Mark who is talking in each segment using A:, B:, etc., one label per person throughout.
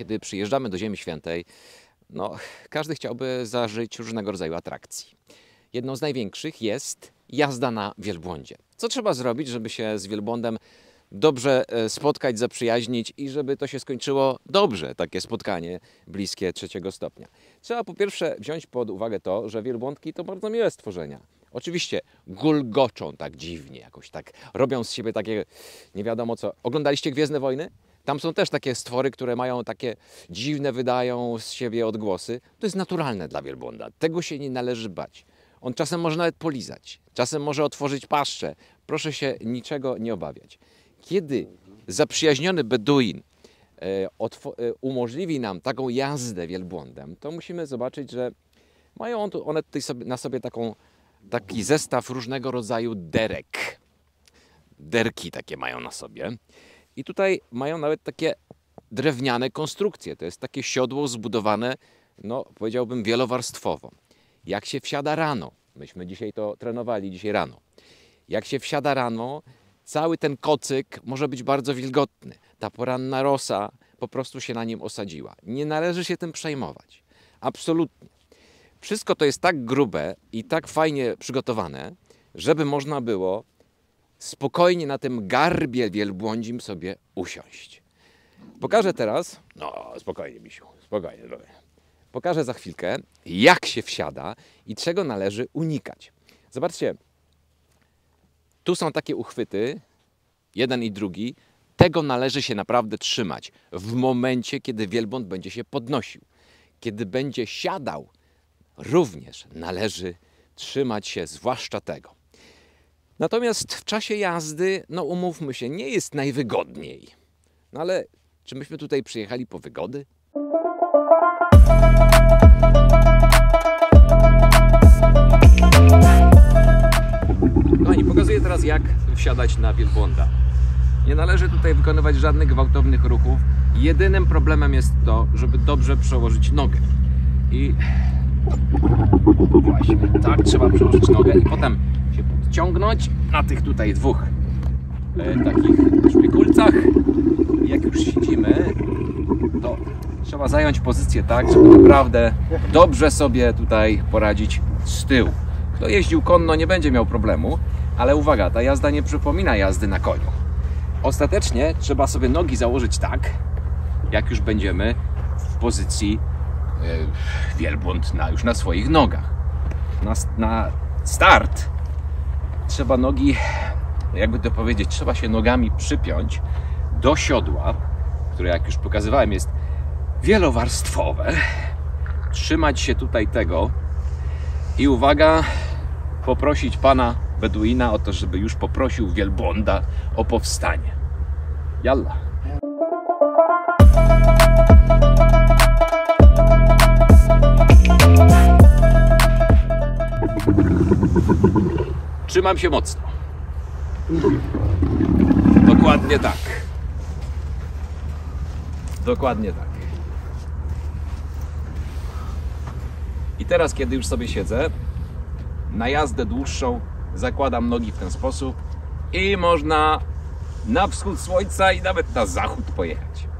A: kiedy przyjeżdżamy do Ziemi Świętej, no, każdy chciałby zażyć różnego rodzaju atrakcji. Jedną z największych jest jazda na wielbłądzie. Co trzeba zrobić, żeby się z wielbłądem dobrze spotkać, zaprzyjaźnić i żeby to się skończyło dobrze, takie spotkanie bliskie 3. stopnia? Trzeba po pierwsze wziąć pod uwagę to, że wielbłądki to bardzo miłe stworzenia. Oczywiście gulgoczą tak dziwnie, jakoś tak robią z siebie takie nie wiadomo co. Oglądaliście Gwiezdne Wojny? Tam są też takie stwory, które mają takie dziwne, wydają z siebie odgłosy. To jest naturalne dla wielbłąda. Tego się nie należy bać. On czasem może nawet polizać, czasem może otworzyć paszczę. Proszę się niczego nie obawiać. Kiedy zaprzyjaźniony Beduin umożliwi nam taką jazdę wielbłądem, to musimy zobaczyć, że mają one tutaj na sobie taki zestaw różnego rodzaju derek. Derki takie mają na sobie. I tutaj mają nawet takie drewniane konstrukcje. To jest takie siodło zbudowane, no powiedziałbym, wielowarstwowo. Jak się wsiada rano, myśmy dzisiaj to trenowali, dzisiaj rano. Jak się wsiada rano, cały ten kocyk może być bardzo wilgotny. Ta poranna rosa po prostu się na nim osadziła. Nie należy się tym przejmować. Absolutnie. Wszystko to jest tak grube i tak fajnie przygotowane, żeby można było spokojnie na tym garbie wielbłądzim sobie usiąść. Pokażę teraz, no spokojnie misiu, spokojnie. Pokażę za chwilkę, jak się wsiada i czego należy unikać. Zobaczcie, tu są takie uchwyty, jeden i drugi. Tego należy się naprawdę trzymać w momencie, kiedy wielbłąd będzie się podnosił. Kiedy będzie siadał, również należy trzymać się zwłaszcza tego. Natomiast w czasie jazdy, no umówmy się, nie jest najwygodniej. No ale czy myśmy tutaj przyjechali po wygody? Kochani, pokazuję teraz, jak wsiadać na wielbłąda. Nie należy tutaj wykonywać żadnych gwałtownych ruchów. Jedynym problemem jest to, żeby dobrze przełożyć nogę. I właśnie tak trzeba przełożyć nogę i potem się podciągnąć na tych tutaj dwóch takich szpikulcach. Jak już siedzimy, to trzeba zająć pozycję tak, żeby naprawdę dobrze sobie tutaj poradzić z tyłu. Kto jeździł konno, nie będzie miał problemu, ale uwaga, ta jazda nie przypomina jazdy na koniu. Ostatecznie trzeba sobie nogi założyć tak, jak już będziemy w pozycji wielbłąd już na swoich nogach. Na start trzeba nogi, jakby to powiedzieć, trzeba się nogami przypiąć do siodła, które, jak już pokazywałem, jest wielowarstwowe. Trzymać się tutaj tego i uwaga, poprosić pana Beduina o to, żeby już poprosił wielbłąda o powstanie. Jalla! Trzymam się mocno. Dokładnie tak. Dokładnie tak. I teraz, kiedy już sobie siedzę, na jazdę dłuższą zakładam nogi w ten sposób i można na wschód słońca i nawet na zachód pojechać.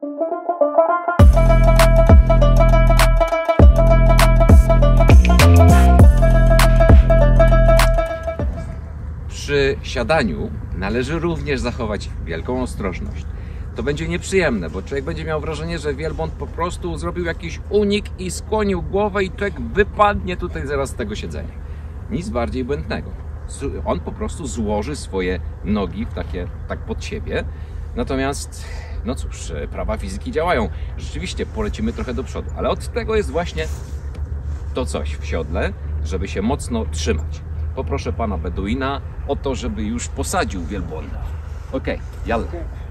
A: Przy siadaniu należy również zachować wielką ostrożność. To będzie nieprzyjemne, bo człowiek będzie miał wrażenie, że wielbłąd po prostu zrobił jakiś unik i skłonił głowę i człowiek wypadnie tutaj zaraz z tego siedzenia. Nic bardziej błędnego. On po prostu złoży swoje nogi tak pod siebie. Natomiast, no cóż, prawa fizyki działają. Rzeczywiście polecimy trochę do przodu, ale od tego jest właśnie to coś w siodle, żeby się mocno trzymać. Poproszę pana Beduina o to, żeby już posadził wielbłąda. Okej, jalla.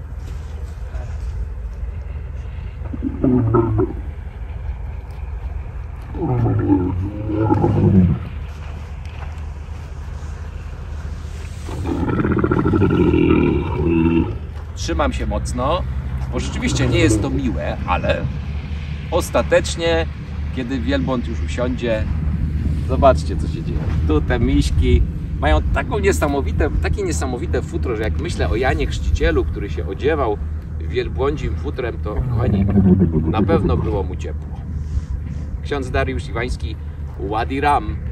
A: Trzymam się mocno, bo rzeczywiście nie jest to miłe, ale ostatecznie, kiedy wielbłąd już usiądzie, zobaczcie, co się dzieje. Tu te miśki mają takie niesamowite futro, że jak myślę o Janie Chrzcicielu, który się odziewał wielbłądzim futrem, to kochani, na pewno było mu ciepło. Ksiądz Dariusz Iwański, Ładi Ram.